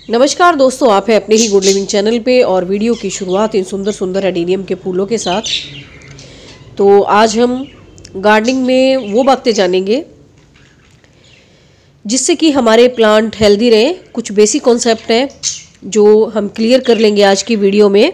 नमस्कार दोस्तों, आप हैं अपने ही गुड लिविंग चैनल पे और वीडियो की शुरुआत इन सुंदर सुंदर एडेनियम के फूलों के साथ। तो आज हम गार्डनिंग में वो बातें जानेंगे जिससे कि हमारे प्लांट हेल्दी रहें। कुछ बेसिक कॉन्सेप्ट हैं जो हम क्लियर कर लेंगे आज की वीडियो में।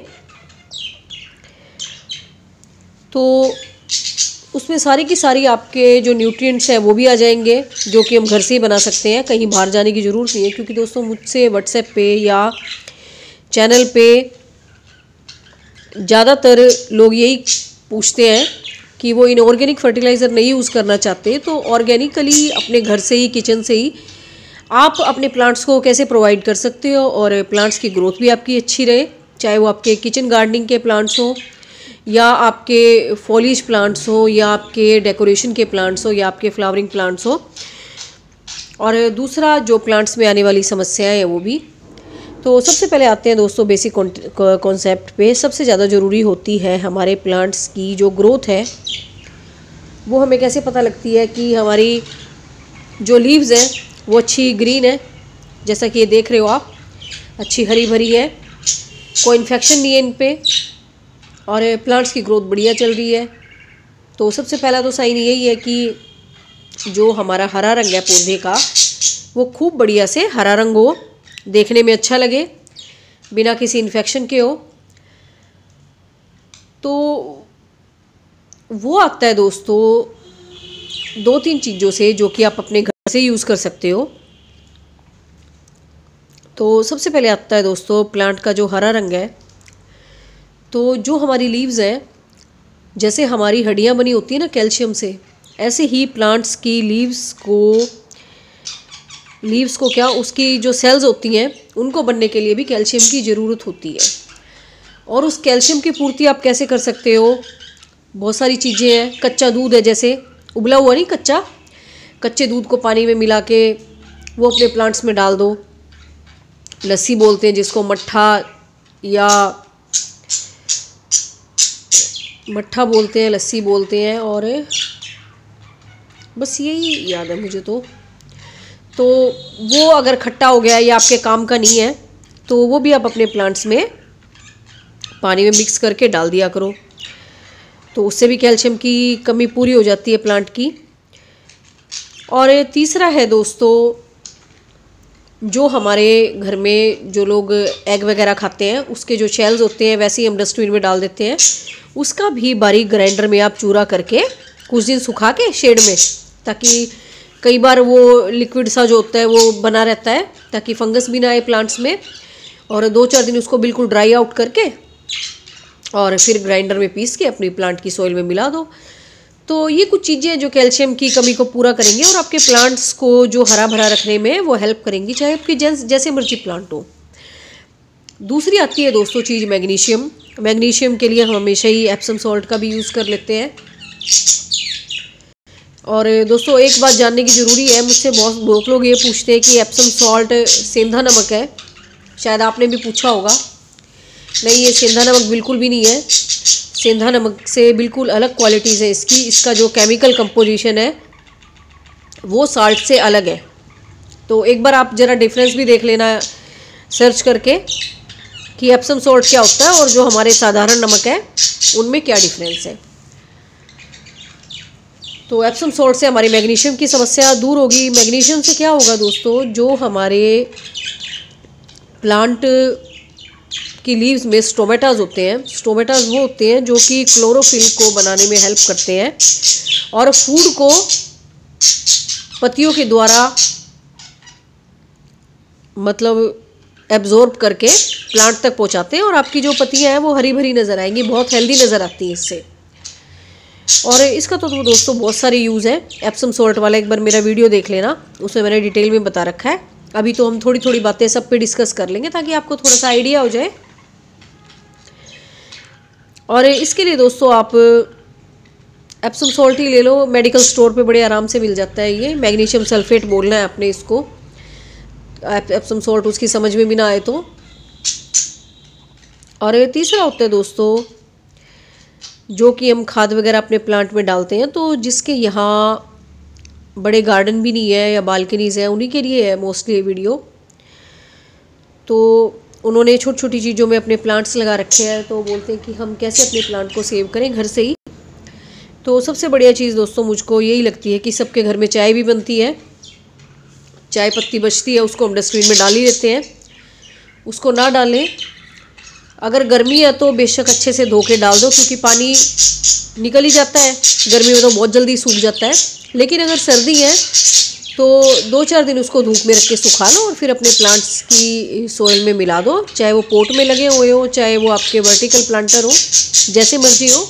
तो उसमें सारी की सारी आपके जो न्यूट्रिएंट्स हैं वो भी आ जाएंगे, जो कि हम घर से ही बना सकते हैं, कहीं बाहर जाने की ज़रूरत नहीं है। क्योंकि दोस्तों मुझसे व्हाट्सएप पे या चैनल पे ज़्यादातर लोग यही पूछते हैं कि वो इनऑर्गेनिक फर्टिलाइज़र नहीं यूज़ करना चाहते, तो ऑर्गेनिकली अपने घर से ही, किचन से ही आप अपने प्लांट्स को कैसे प्रोवाइड कर सकते हो और प्लांट्स की ग्रोथ भी आपकी अच्छी रहे। चाहे वो आपके किचन गार्डनिंग के प्लांट्स हो या आपके फॉलिज प्लांट्स हो या आपके डेकोरेशन के प्लांट्स हो या आपके फ्लावरिंग प्लांट्स हो, और दूसरा जो प्लांट्स में आने वाली समस्याएं हैं वो भी। तो सबसे पहले आते हैं दोस्तों बेसिक कॉन्सेप्ट पे। सबसे ज़्यादा ज़रूरी होती है हमारे प्लांट्स की जो ग्रोथ है, वो हमें कैसे पता लगती है कि हमारी जो लीव्स हैं वो अच्छी ग्रीन है, जैसा कि ये देख रहे हो आप, अच्छी हरी भरी है, कोई इन्फेक्शन नहीं है इन पे और प्लांट्स की ग्रोथ बढ़िया चल रही है। तो सबसे पहला तो साइन यही है कि जो हमारा हरा रंग है पौधे का वो खूब बढ़िया से हरा रंग हो, देखने में अच्छा लगे, बिना किसी इन्फेक्शन के हो। तो वो आता है दोस्तों दो तीन चीज़ों से, जो कि आप अपने घर से यूज़ कर सकते हो। तो सबसे पहले आता है दोस्तों प्लांट का जो हरा रंग है। तो जो हमारी लीव्स हैं, जैसे हमारी हड्डियां बनी होती है ना कैल्शियम से, ऐसे ही प्लांट्स की लीव्स को क्या, उसकी जो सेल्स होती हैं उनको बनने के लिए भी कैल्शियम की ज़रूरत होती है। और उस कैल्शियम की पूर्ति आप कैसे कर सकते हो? बहुत सारी चीज़ें हैं। कच्चा दूध है, जैसे उबला हुआ नहीं, कच्चे दूध को पानी में मिला के वो अपने प्लांट्स में डाल दो। लस्सी बोलते हैं जिसको, मट्ठा बोलते हैं, लस्सी बोलते हैं, और बस यही याद है मुझे। तो वो अगर खट्टा हो गया या आपके काम का नहीं है तो वो भी आप अपने प्लांट्स में पानी में मिक्स करके डाल दिया करो। तो उससे भी कैल्शियम की कमी पूरी हो जाती है प्लांट की। और तीसरा है दोस्तों, जो हमारे घर में जो लोग एग वगैरह खाते हैं उसके जो शेल्स होते हैं वैसे ही हम डस्टबिन में डाल देते हैं। उसका भी बारीक ग्राइंडर में आप चूरा करके कुछ दिन सुखा के शेड में, ताकि कई बार वो लिक्विड सा जो होता है वो बना रहता है, ताकि फंगस भी ना आए प्लांट्स में। और 2-4 दिन उसको बिल्कुल ड्राई आउट करके और फिर ग्राइंडर में पीस के अपनी प्लांट की सॉइल में मिला दो। तो ये कुछ चीज़ें हैं जो कैल्शियम की कमी को पूरा करेंगे और आपके प्लांट्स को जो हरा भरा रखने में वो हेल्प करेंगी, चाहे आपकी जैसे मर्जी प्लांट हो। दूसरी आती है दोस्तों चीज़ मैग्नीशियम। मैग्नीशियम के लिए हम हमेशा ही एप्सम सॉल्ट का भी यूज़ कर लेते हैं। और दोस्तों एक बात जानने की ज़रूरी है, मुझसे बहुत लोग ये पूछते हैं कि एप्सम सॉल्ट सेंधा नमक है। शायद आपने भी पूछा होगा। नहीं, ये सेंधा नमक बिल्कुल भी नहीं है। सेंधा नमक से बिल्कुल अलग क्वालिटीज़ है इसकी। इसका जो केमिकल कंपोजिशन है वो साल्ट से अलग है। तो एक बार आप ज़रा डिफरेंस भी देख लेना सर्च करके कि एप्सम सॉल्ट क्या होता है और जो हमारे साधारण नमक है उनमें क्या डिफरेंस है। तो एप्सम सॉल्ट से हमारी मैग्नीशियम की समस्या दूर होगी। मैग्नीशियम से क्या होगा दोस्तों, जो हमारे प्लांट की लीव्स में स्टोमेटाज होते हैं, स्टोमेटाज वो होते हैं जो कि क्लोरोफिल को बनाने में हेल्प करते हैं और फूड को पत्तियों के द्वारा मतलब एब्जॉर्ब करके प्लांट तक पहुंचाते हैं और आपकी जो पत्तियां हैं वो हरी भरी नज़र आएंगी, बहुत हेल्दी नज़र आती है इससे। और इसका तो दोस्तों बहुत सारे यूज़ है एप्सम सॉल्ट वाला। एक बार मेरा वीडियो देख लेना, उसमें मैंने डिटेल में बता रखा है। अभी तो हम थोड़ी थोड़ी बातें सब पे डिस्कस कर लेंगे ताकि आपको थोड़ा सा आइडिया हो जाए। और इसके लिए दोस्तों आप एप्सम सॉल्ट ही ले लो, मेडिकल स्टोर पे बड़े आराम से मिल जाता है। ये मैग्नीशियम सल्फेट बोलना है आपने इसको, एप्सम सॉल्ट उसकी समझ में भी ना आए तो। और तीसरा होता है दोस्तों, जो कि हम खाद वगैरह अपने प्लांट में डालते हैं, तो जिसके यहाँ बड़े गार्डन भी नहीं है या बालकनीज़ है, उन्हीं के लिए है मोस्टली ये वीडियो। तो उन्होंने छोटी छोटी चीज़ों में अपने प्लांट्स लगा रखे हैं, तो बोलते हैं कि हम कैसे अपने प्लांट को सेव करें घर से ही। तो सबसे बढ़िया चीज़ दोस्तों मुझको यही लगती है कि सबके घर में चाय भी बनती है, चाय पत्ती बचती है उसको हम डस्टबिन में डाल ही देते हैं। उसको ना डालें, अगर गर्मी है तो बेशक अच्छे से धो के डाल दो, क्योंकि पानी निकल ही जाता है, गर्मी में तो बहुत जल्दी सूख जाता है। लेकिन अगर सर्दी है तो 2-4 दिन उसको धूप में रख के सुखा लो और फिर अपने प्लांट्स की सोइल में मिला दो, चाहे वो पोट में लगे हुए हो, चाहे वो आपके वर्टिकल प्लांटर हो, जैसे मर्जी हो।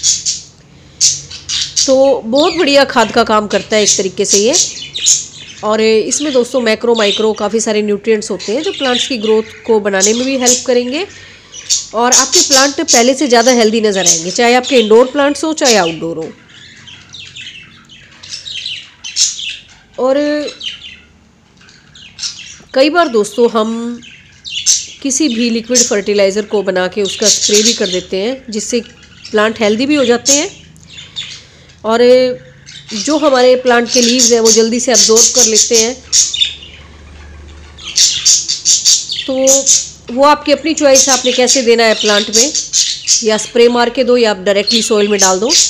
तो बहुत बढ़िया खाद का काम करता है एक तरीके से ये। और इसमें दोस्तों मैक्रो माइक्रो काफ़ी सारे न्यूट्रिएंट्स होते हैं जो प्लांट्स की ग्रोथ को बनाने में भी हेल्प करेंगे, और आपके प्लांट पहले से ज़्यादा हेल्दी नज़र आएंगे, चाहे आपके इंडोर प्लांट्स हो चाहे आउटडोर हो। और कई बार दोस्तों हम किसी भी लिक्विड फर्टिलाइज़र को बना के उसका स्प्रे भी कर देते हैं, जिससे प्लांट हेल्दी भी हो जाते हैं, और जो हमारे प्लांट के लीव्स हैं वो जल्दी से अब्जॉर्ब कर लेते हैं। तो वो आपकी अपनी चॉइस है, आपने कैसे देना है प्लांट में, या स्प्रे मार के दो या आप डायरेक्टली सॉइल में डाल दो।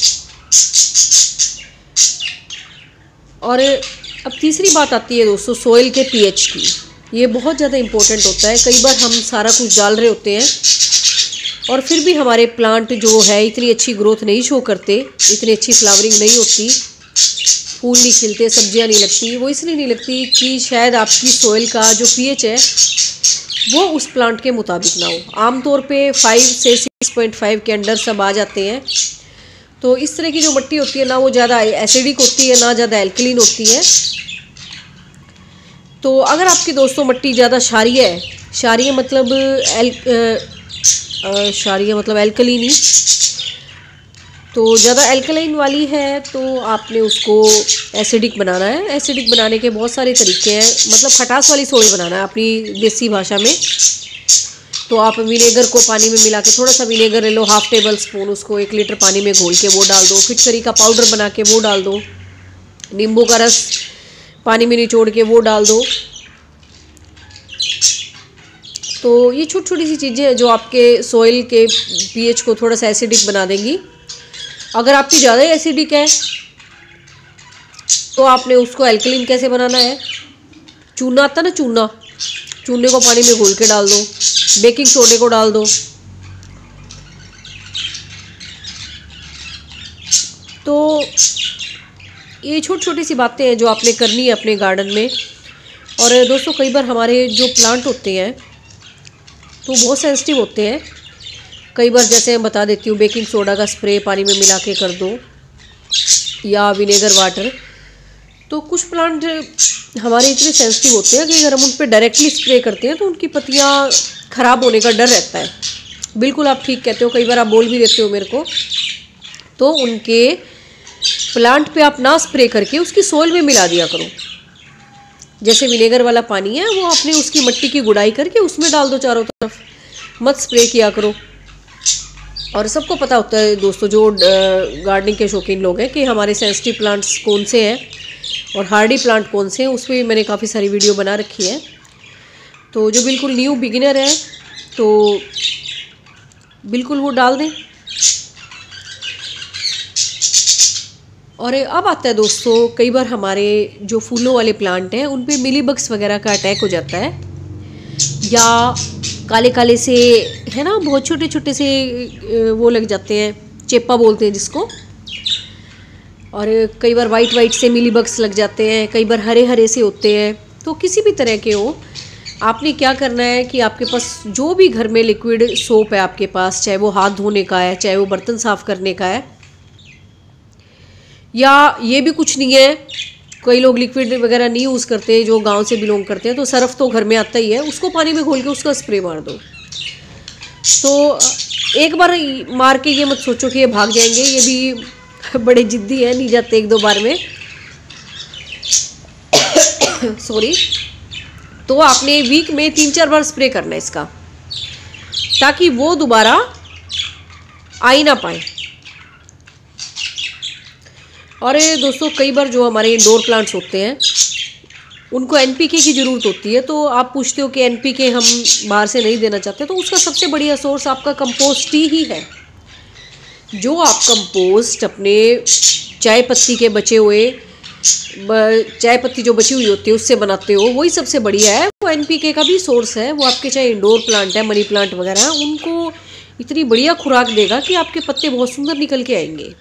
और अब तीसरी बात आती है दोस्तों सॉइल के पीएच की। ये बहुत ज़्यादा इम्पोर्टेंट होता है। कई बार हम सारा कुछ डाल रहे होते हैं और फिर भी हमारे प्लांट जो है इतनी अच्छी ग्रोथ नहीं शो करते, इतनी अच्छी फ्लावरिंग नहीं होती, फूल नहीं खिलते, सब्जियां नहीं लगती। वो इसलिए नहीं लगती कि शायद आपकी सॉइल का जो पीएच है वो उस प्लांट के मुताबिक ना हो। आमतौर पे 5 से 6.5 के अंडर सब आ जाते हैं। तो इस तरह की जो मिट्टी होती है ना वो ज़्यादा एसिडिक होती है, ना ज़्यादा एल्कलीन होती है। तो अगर आपकी दोस्तों मिट्टी ज़्यादा क्षारीय मतलब एल्कलीन ही, तो ज़्यादा एल्कलाइन वाली है तो आपने उसको एसिडिक बनाना है। एसिडिक बनाने के बहुत सारे तरीके हैं, मतलब खटास वाली सॉइल बनाना है अपनी देसी भाषा में। तो आप विनेगर को पानी में मिला के, थोड़ा सा विनेगर ले लो, 1/2 टेबल स्पून, उसको 1 लीटर पानी में घोल के वो डाल दो। फिटकरी का पाउडर बना के वो डाल दो। नींबू का रस पानी में निचोड़ के वो डाल दो। तो ये छोटी छोटी सी चीज़ें हैं जो आपके सॉइल के पीएच को थोड़ा सा एसिडिक बना देंगी। अगर आपकी ज़्यादा एसिडिक है तो आपने उसको एल्कलीन कैसे बनाना है, चूना आता ना, चूने को पानी में घोल के डाल दो, बेकिंग सोडे को डाल दो। तो ये छोटी छोटी सी बातें हैं जो आपने करनी है अपने गार्डन में। और दोस्तों कई बार हमारे जो प्लांट होते हैं तो बहुत सेंसिटिव होते हैं। कई बार जैसे मैं बता देती हूँ, बेकिंग सोडा का स्प्रे पानी में मिला के कर दो, या विनेगर वाटर। तो कुछ प्लांट हमारे इतने सेंसिटिव होते हैं कि अगर हम उन पर डायरेक्टली स्प्रे करते हैं तो उनकी पत्तियाँ ख़राब होने का डर रहता है। बिल्कुल आप ठीक कहते हो, कई बार आप बोल भी देते हो मेरे को। तो उनके प्लांट पे आप ना स्प्रे करके उसकी सोइल में मिला दिया करो। जैसे विनेगर वाला पानी है वो आपने उसकी मिट्टी की गुड़ाई करके उसमें डाल दो चारों तरफ, मत स्प्रे किया करो। और सबको पता होता है दोस्तों, जो गार्डनिंग के शौकीन लोग हैं, कि हमारे सेंसिटिव प्लांट्स कौन से हैं और हार्डी प्लांट कौन से हैं। उस पर भी मैंने काफ़ी सारी वीडियो बना रखी है। तो जो बिल्कुल न्यू बिगिनर है तो बिल्कुल वो डाल दें। और अब आता है दोस्तों, कई बार हमारे जो फूलों वाले प्लांट हैं उन पे मिलीबग्स वगैरह का अटैक हो जाता है, या काले काले से है ना, बहुत छोटे छोटे से वो लग जाते हैं, चेपा बोलते हैं जिसको। और कई बार वाइट से मिलीबग्स लग जाते हैं, कई बार हरे हरे से होते हैं। तो किसी भी तरह के हो, आपने क्या करना है कि आपके पास जो भी घर में लिक्विड सोप है आपके पास, चाहे वो हाथ धोने का है, चाहे वो बर्तन साफ़ करने का है, या ये भी कुछ नहीं है, कई लोग लिक्विड वगैरह नहीं यूज़ करते जो गांव से बिलोंग करते हैं, तो सर्फ तो घर में आता ही है, उसको पानी में घोल के उसका स्प्रे मार दो। तो एक बार मार के ये मत सोचो कि ये भाग जाएंगे, ये भी बड़े जिद्दी है, नहीं जाते 1-2 बार में सॉरी। तो आपने वीक में 3-4 बार स्प्रे करना है इसका, ताकि वो दोबारा आ ही ना पाए। और दोस्तों कई बार जो हमारे इंडोर प्लांट्स होते हैं उनको एनपीके की ज़रूरत होती है। तो आप पूछते हो कि एनपीके हम बाहर से नहीं देना चाहते, तो उसका सबसे बढ़िया सोर्स आपका कंपोस्ट ही है। जो आप कंपोस्ट अपने चाय पत्ती के बचे हुए चाय पत्ती जो बची हुई होती है उससे बनाते हो, वही सबसे बढ़िया है। वो एनपीके का भी सोर्स है। वो आपके चाहे इंडोर प्लांट है, मनी प्लांट वगैरह, उनको इतनी बढ़िया खुराक देगा कि आपके पत्ते बहुत सुंदर निकल के आएंगे।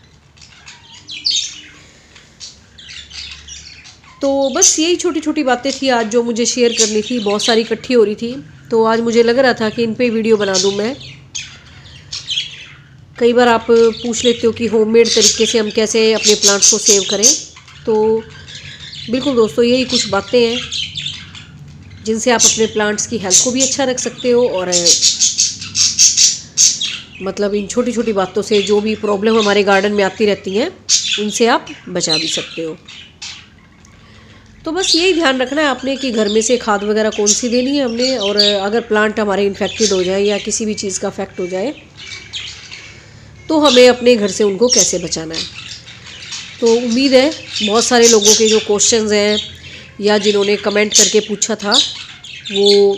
तो बस यही छोटी छोटी बातें थी आज जो मुझे शेयर करनी थी। बहुत सारी इकट्ठी हो रही थी, तो आज मुझे लग रहा था कि इन पे वीडियो बना दूं मैं। कई बार आप पूछ लेते हो कि होममेड तरीके से हम कैसे अपने प्लांट्स को सेव करें। तो बिल्कुल दोस्तों, यही कुछ बातें हैं जिनसे आप अपने प्लांट्स की हेल्थ को भी अच्छा रख सकते हो, और मतलब इन छोटी छोटी बातों से जो भी प्रॉब्लम हमारे गार्डन में आती रहती हैं उनसे आप बचा भी सकते हो। तो बस यही ध्यान रखना है आपने कि घर में से खाद वगैरह कौन सी देनी है हमने, और अगर प्लांट हमारे इन्फेक्टेड हो जाए या किसी भी चीज़ का इफेक्ट हो जाए तो हमें अपने घर से उनको कैसे बचाना है। तो उम्मीद है बहुत सारे लोगों के जो क्वेश्चंस हैं या जिन्होंने कमेंट करके पूछा था वो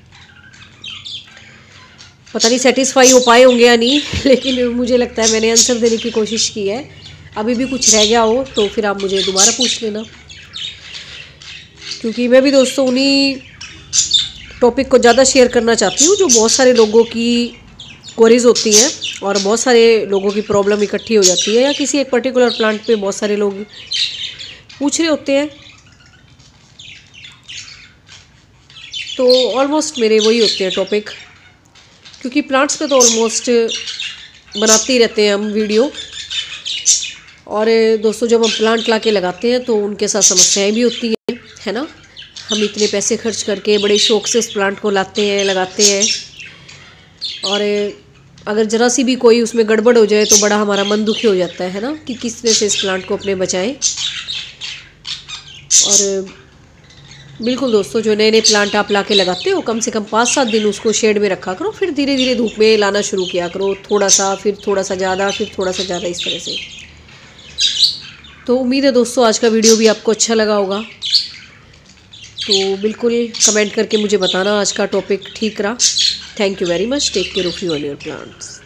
पता नहीं सेटिस्फाई हो पाए होंगे या नहीं, लेकिन मुझे लगता है मैंने आंसर देने की कोशिश की है। अभी भी कुछ रह गया हो तो फिर आप मुझे दोबारा पूछ लेना, क्योंकि मैं भी दोस्तों उन्हीं टॉपिक को ज़्यादा शेयर करना चाहती हूँ जो बहुत सारे लोगों की क्वेरीज होती हैं और बहुत सारे लोगों की प्रॉब्लम इकट्ठी हो जाती है, या किसी एक पर्टिकुलर प्लांट पे बहुत सारे लोग पूछ रहे होते हैं। तो ऑलमोस्ट मेरे वही होते हैं टॉपिक, क्योंकि प्लांट्स पे तो ऑलमोस्ट बनाते ही रहते हैं हम वीडियो। और दोस्तों, जब हम प्लांट ला के लगाते हैं तो उनके साथ समस्याएं भी होती हैं, है ना। हम इतने पैसे खर्च करके बड़े शौक से उस प्लांट को लाते हैं, लगाते हैं, और अगर ज़रा सी भी कोई उसमें गड़बड़ हो जाए तो बड़ा हमारा मन दुखी हो जाता है ना, कि किस तरह से इस प्लांट को अपने बचाएं। और बिल्कुल दोस्तों, जो नए नए प्लांट आप ला के लगाते हो, कम से कम 5-7 दिन उसको शेड में रखा करो, फिर धीरे धीरे धूप में लाना शुरू किया करो, थोड़ा सा, फिर थोड़ा सा ज़्यादा, फिर थोड़ा सा ज़्यादा, इस तरह से। तो उम्मीद है दोस्तों आज का वीडियो भी आपको अच्छा लगा होगा। तो बिल्कुल कमेंट करके मुझे बताना आज का टॉपिक ठीक रहा। Thank you very much. Take care of you and your plants.